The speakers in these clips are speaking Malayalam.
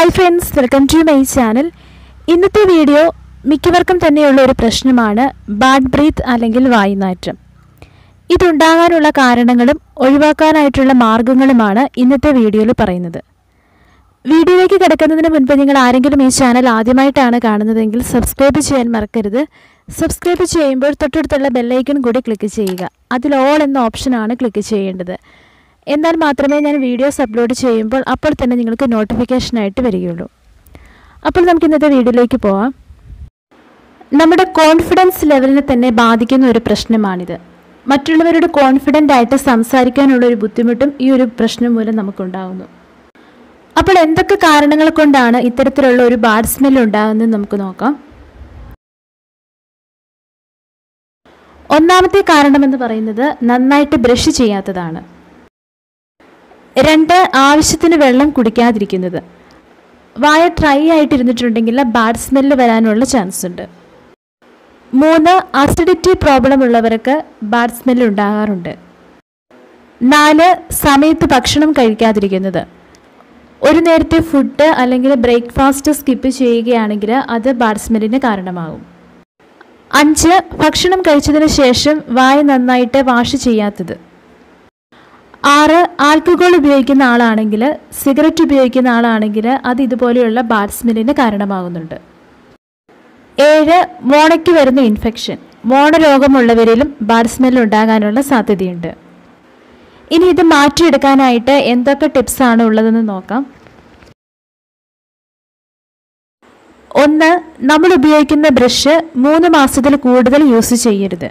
Hi friends, welcome to my channel. ഇന്നത്തെ വീഡിയോ മിക്കവർക്കും തന്നെയുള്ള ഒരു പ്രശ്നമാണ് ബാഡ് ബ്രീത്ത് അല്ലെങ്കിൽ വായുനാറ്റം. ഇതുണ്ടാകാനുള്ള കാരണങ്ങളും ഒഴിവാക്കാനായിട്ടുള്ള മാർഗ്ഗങ്ങളുമാണ് ഇന്നത്തെ വീഡിയോയിൽ പറയുന്നത്. വീഡിയോയിലേക്ക് കടക്കുന്നതിന് മുൻപ് നിങ്ങൾ ആരെങ്കിലും ഈ ചാനൽ ആദ്യമായിട്ടാണ് കാണുന്നതെങ്കിൽ സബ്സ്ക്രൈബ് ചെയ്യാൻ മറക്കരുത്. സബ്സ്ക്രൈബ് ചെയ്യുമ്പോൾ തൊട്ടടുത്തുള്ള ബെൽ ഐക്കൺ കൂടി ക്ലിക്ക് ചെയ്യുക. അതിൽ ഓൾ എന്ന ഓപ്ഷനാണ് ക്ലിക്ക് ചെയ്യേണ്ടത്. എന്നാൽ മാത്രമേ ഞാൻ വീഡിയോസ് അപ്ലോഡ് ചെയ്യുമ്പോൾ അപ്പോൾ തന്നെ നിങ്ങൾക്ക് നോട്ടിഫിക്കേഷൻ ആയിട്ട് വരികയുള്ളൂ. അപ്പോൾ നമുക്ക് ഇന്നത്തെ വീഡിയോയിലേക്ക് പോവാം. നമ്മുടെ കോൺഫിഡൻസ് ലെവലിനെ തന്നെ ബാധിക്കുന്ന ഒരു പ്രശ്നമാണിത്. മറ്റുള്ളവരോട് കോൺഫിഡൻ്റ് ആയിട്ട് സംസാരിക്കാനുള്ള ഒരു ബുദ്ധിമുട്ടും ഈ ഒരു പ്രശ്നം മൂലം നമുക്കുണ്ടാകുന്നു. അപ്പോൾ എന്തൊക്കെ കാരണങ്ങൾ കൊണ്ടാണ് ഇത്തരത്തിലുള്ള ഒരു ബാഡ് സ്മെൽ ഉണ്ടാകുന്നത് നമുക്ക് നോക്കാം. ഒന്നാമത്തെ കാരണമെന്ന് പറയുന്നത് നന്നായിട്ട് ബ്രഷ് ചെയ്യാത്തതാണ്. 2, ആവശ്യത്തിന് വെള്ളം കുടിക്കാതിരിക്കുന്നത്. വായ ഡ്രൈ ആയിട്ടിരുന്നിട്ടുണ്ടെങ്കിൽ ബാഡ് സ്മെല്ല് വരാനുള്ള ചാൻസ് ഉണ്ട്. 3, അസിഡിറ്റി പ്രോബ്ലം ഉള്ളവർക്ക് ബാഡ് സ്മെല്ല് ഉണ്ടാകാറുണ്ട്. 4, സമയത്ത് ഭക്ഷണം കഴിക്കാതിരിക്കുന്നത്. ഒരു നേരത്തെ ഫുഡ് അല്ലെങ്കിൽ ബ്രേക്ക്ഫാസ്റ്റ് സ്കിപ്പ് ചെയ്യുകയാണെങ്കിൽ അത് ബാഡ് സ്മെല്ലിന് കാരണമാകും. 5, ഭക്ഷണം കഴിച്ചതിന് ശേഷം വായ നന്നായിട്ട് വാഷ് ചെയ്യാത്തത്. 6, ആൽക്കഹോൾ ഉപയോഗിക്കുന്ന ആളാണെങ്കിൽ, സിഗരറ്റ് ഉപയോഗിക്കുന്ന ആളാണെങ്കിൽ അത് ഇതുപോലെയുള്ള ബാഡ് സ്മെല്ലിന് കാരണമാകുന്നുണ്ട്. 7, മോണയ്ക്ക് വരുന്ന ഇൻഫെക്ഷൻ. മോണരോഗമുള്ളവരിലും ബാഡ് സ്മെല്ല് ഉണ്ടാകാനുള്ള സാധ്യതയുണ്ട്. ഇനി ഇത് മാറ്റിയെടുക്കാനായിട്ട് എന്തൊക്കെ ടിപ്സാണ് ഉള്ളതെന്ന് നോക്കാം. 1, നമ്മൾ ഉപയോഗിക്കുന്ന ബ്രഷ് 3 മാസത്തിൽ കൂടുതൽ യൂസ് ചെയ്യരുത്.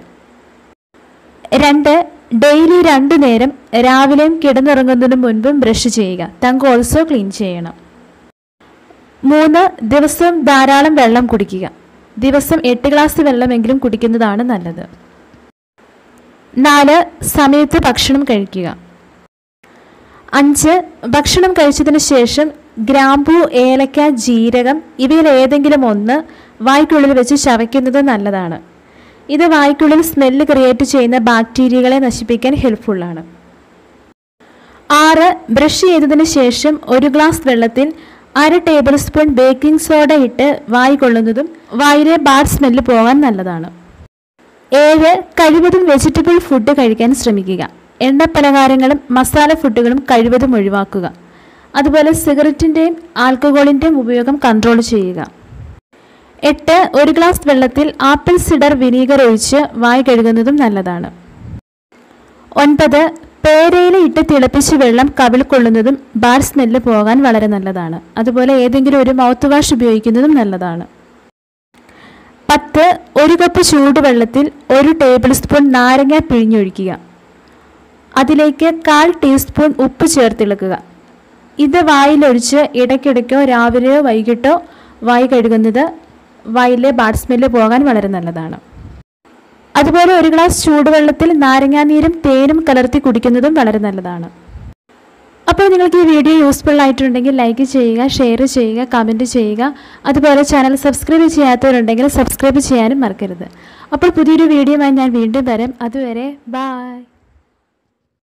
2, ഡെയിലി 2 നേരം രാവിലെയും കിടന്നുറങ്ങുന്നതിന് മുൻപും ബ്രഷ് ചെയ്യുക. ടങ് ഓൾസോ ക്ലീൻ ചെയ്യണം. 3, ദിവസവും ധാരാളം വെള്ളം കുടിക്കുക. ദിവസം 8 ഗ്ലാസ് വെള്ളമെങ്കിലും കുടിക്കുന്നതാണ് നല്ലത്. 4, സമയത്ത് ഭക്ഷണം കഴിക്കുക. 5, ഭക്ഷണം കഴിച്ചതിന് ശേഷം ഗ്രാമ്പൂ, ഏലക്ക, ജീരകം ഇവയിൽ ഏതെങ്കിലും ഒന്ന് വായ്ക്കുള്ളിൽ വെച്ച് ചവയ്ക്കുന്നത് നല്ലതാണ്. ഇത് വായ്ക്കുള്ളിൽ സ്മെല്ല് ക്രിയേറ്റ് ചെയ്യുന്ന ബാക്ടീരിയകളെ നശിപ്പിക്കാൻ ഹെൽപ്ഫുള്ളാണ്. 6, ബ്രഷ് ചെയ്തതിന് ശേഷം 1 ഗ്ലാസ് വെള്ളത്തിൽ 1/2 ടേബിൾ സ്പൂൺ ബേക്കിംഗ് സോഡ ഇട്ട് വായ് കൊള്ളുന്നതും വായിലെ ബാഡ് സ്മെല്ല് പോകാൻ നല്ലതാണ്. 7, കഴിവതും വെജിറ്റബിൾ ഫുഡ് കഴിക്കാൻ ശ്രമിക്കുക. എണ്ണ പലഹാരങ്ങളും മസാല ഫുഡുകളും കഴിവതും ഒഴിവാക്കുക. അതുപോലെ സിഗരറ്റിൻ്റെയും ആൽക്കഹോളിൻ്റെയും ഉപയോഗം കൺട്രോൾ ചെയ്യുക. 8, 1 ഗ്ലാസ് വെള്ളത്തിൽ ആപ്പിൾ സിഡർ വിനീഗർ ഒഴിച്ച് വായ് കഴുകുന്നതും നല്ലതാണ്. 9, പേരയില ഇട്ട് തിളപ്പിച്ച് വെള്ളം കവിൾ കൊള്ളുന്നതും ബാഡ് സ്മെല്ല് പോകാൻ വളരെ നല്ലതാണ്. അതുപോലെ ഏതെങ്കിലും ഒരു മൗത്ത് വാഷ് ഉപയോഗിക്കുന്നതും നല്ലതാണ്. 10, 1 കപ്പ് ചൂടുവെള്ളത്തിൽ 1 ടേബിൾ സ്പൂൺ നാരങ്ങ പിഴിഞ്ഞൊഴിക്കുക. അതിലേക്ക് 1/4 ടീസ്പൂൺ ഉപ്പ് ചേർത്തിളക്കുക. ഇത് വായിലൊഴിച്ച് ഇടയ്ക്കിടയ്ക്കോ രാവിലെയോ വൈകിട്ടോ വായ് കഴുകുന്നത് വായിലെ ബാഡ് സ്മെല്ല് പോകാൻ വളരെ നല്ലതാണ്. അതുപോലെ 1 ഗ്ലാസ് ചൂടുവെള്ളത്തിൽ നാരങ്ങാനീരും തേനും കലർത്തി കുടിക്കുന്നതും വളരെ നല്ലതാണ്. അപ്പോൾ നിങ്ങൾക്ക് ഈ വീഡിയോ യൂസ്ഫുൾ ആയിട്ടുണ്ടെങ്കിൽ ലൈക്ക് ചെയ്യുക, ഷെയർ ചെയ്യുക, കമൻറ്റ് ചെയ്യുക. അതുപോലെ ചാനൽ സബ്സ്ക്രൈബ് ചെയ്യാത്തവരുണ്ടെങ്കിൽ സബ്സ്ക്രൈബ് ചെയ്യാനും മറക്കരുത്. അപ്പോൾ പുതിയൊരു വീഡിയോയുമായി ഞാൻ വീണ്ടും വരാം. അതുവരെ ബൈ.